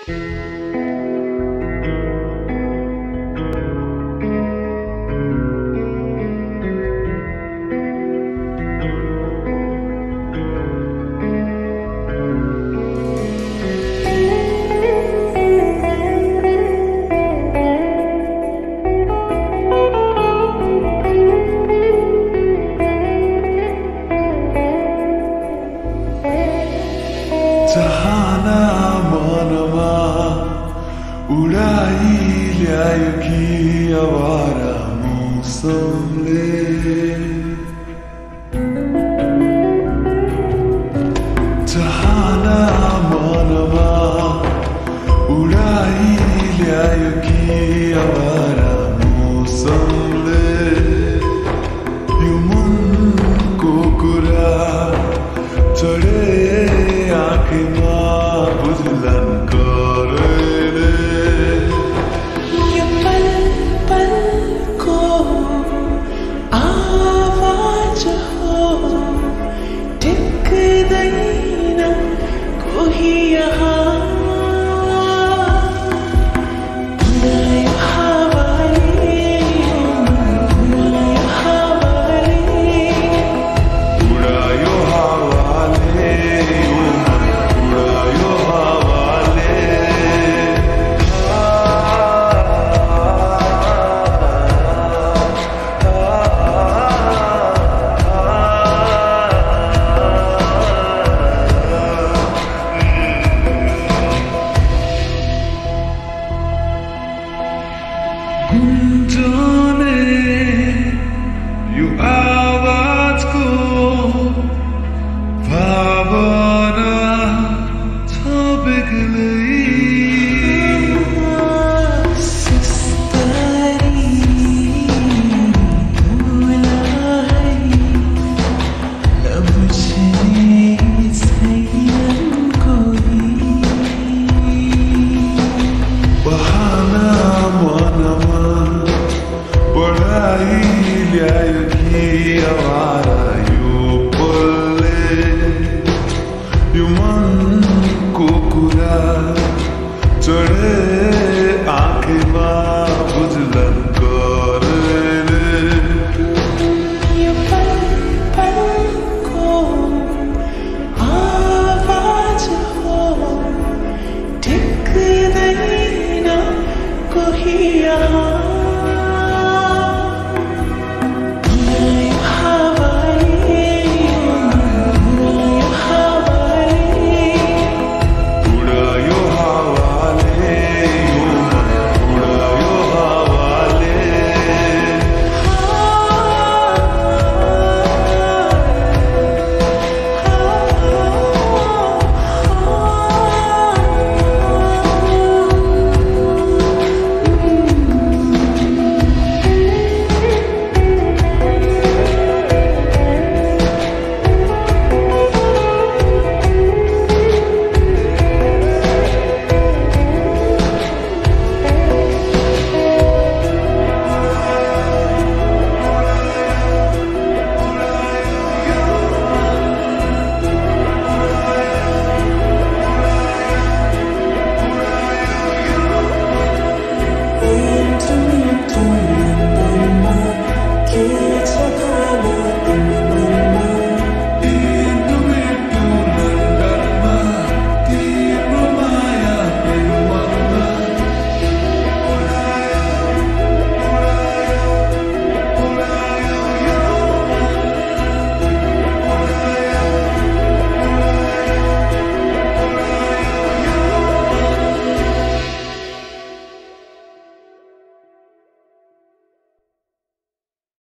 चाहना मनमा उडाइल्यायो कि आवारा मौसमले चाहना मनमा उडाइल्यायो कि आवारा मौसमले यो मनको कुरा चढे आँखीमा बुझलन करले यो पल पल को आवाज हो टिक्दैन कोही यहाँ गुन्जने यो आवाजको भावना छ बेग्लै सुस्तरी भुलाइ नबुझ्ने छैन कोही बहाना मनमा बढाइल्यायो कि आवारा यो पलले यो मनको कुरा चढे आँखीमा